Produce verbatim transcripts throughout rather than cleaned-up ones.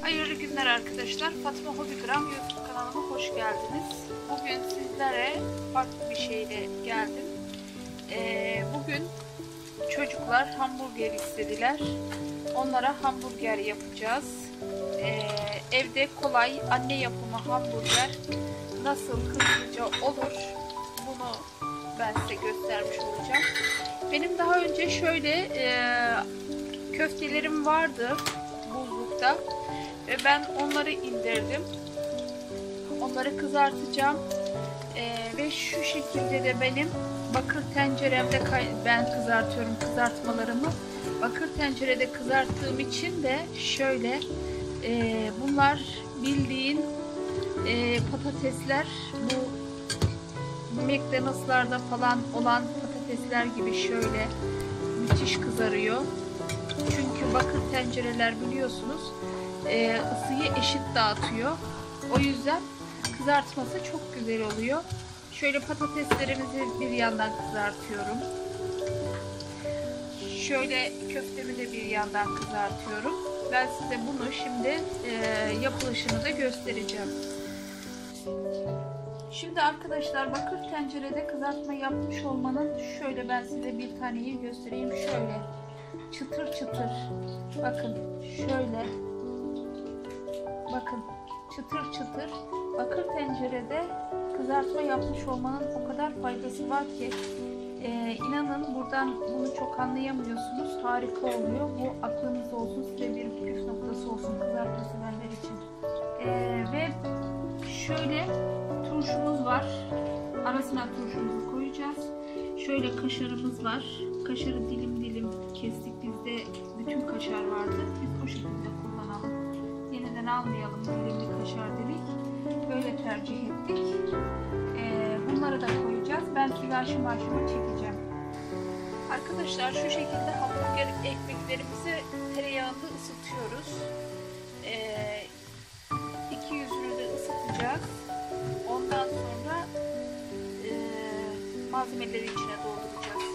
Hayırlı günler arkadaşlar. Fatma Hobigram YouTube kanalıma hoş geldiniz. Bugün sizlere farklı bir şeyle geldim. Ee, bugün çocuklar hamburger istediler. Onlara hamburger yapacağız. Ee, evde kolay anne yapımı hamburger nasıl hızlıca olur bunu ben size göstermiş olacağım. Benim daha önce şöyle e, köftelerim vardı buzlukta. Ve ben onları indirdim. Onları kızartacağım. Ee, ve şu şekilde de benim bakır tenceremde ben kızartıyorum kızartmalarımı. Bakır tencerede kızarttığım için de şöyle e, bunlar bildiğin e, patatesler, bu McDonald's'larda falan olan patatesler gibi şöyle müthiş kızarıyor. Çünkü bakır tencereler biliyorsunuz e, ısıyı eşit dağıtıyor. O yüzden kızartması çok güzel oluyor. Şöyle patateslerimizi bir yandan kızartıyorum. Şöyle köftemi de bir yandan kızartıyorum. Ben size bunu şimdi e, yapılışını da göstereceğim. Şimdi arkadaşlar bakır tencerede kızartma yapmış olmanın şöyle ben size bir taneyi göstereyim. Şöyle çıtır çıtır. Bakın şöyle. Bakın çıtır çıtır. Bakır tencerede kızartma yapmış olmanın o kadar faydası var ki e, inanın buradan bunu çok anlayamıyorsunuz. Harika oluyor. Bu aklınızda olsun. Size bir püf noktası olsun kızartma severler için. E, ve şöyle turşumuz var. Arasına turşumuzu koyacağız. Şöyle kaşarımız var. Kaşarı dilim dilim kestik. Bizde bütün kaşar vardı. Biz o şekilde kullanalım. Yeniden almayalım dilimli kaşar dedik. Böyle tercih ettik. Ee, bunları da koyacağız. Ben size aşama aşama çekeceğim. Arkadaşlar şu şekilde hamburger ekmeklerimizi tereyağında ısıtıyoruz. Ee, iki yüzünü de ısıtacağız. Ondan sonra e, malzemeleri içine dolduracağız.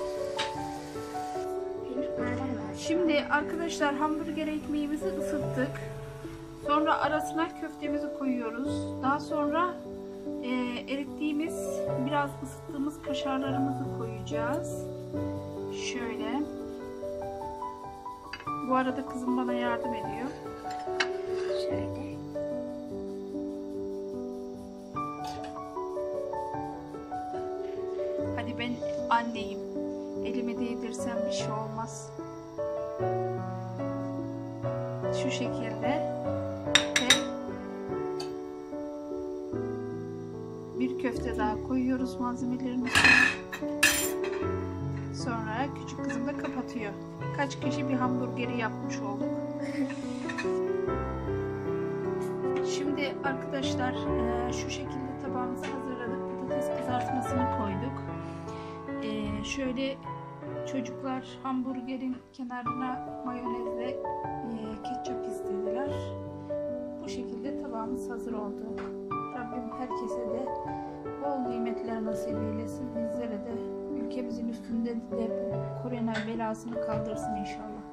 Şimdi arkadaşlar hamburger ekmeğimizi ısıttık. Sonra arasına köftemizi koyuyoruz. Daha sonra e, erittiğimiz, biraz ısıttığımız kaşarlarımızı koyacağız. Şöyle. Bu arada kızım bana yardım ediyor. Şöyle. Hadi ben anneyim. Elime değdirsem bir şey olmaz. Şu şekilde. Bir köfte daha koyuyoruz malzemelerin içine. Sonra küçük kızım da kapatıyor. Kaç kişi bir hamburgeri yapmış olduk. Şimdi arkadaşlar şu şekilde tabağımızı hazırladık. Patates kızartmasını koyduk. Şöyle çocuklar hamburgerin kenarına mayonezle ketçap istediler. Bu şekilde tabağımız hazır oldu. Rabbim herkese de bol nimetler nasip eylesin. Bizlere de ülkemizin üstünde de bu korona belasını kaldırsın inşallah.